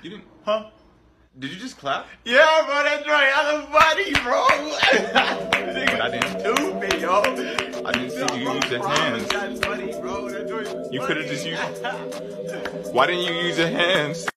You didn't. Huh? Did you just clap? Yeah, bro, that's right. I'm funny, bro. But I didn't. Stupid, yo. I didn't see you use your hands. That's funny, bro. That joint was You could have funny. just used. Why didn't you use your hands?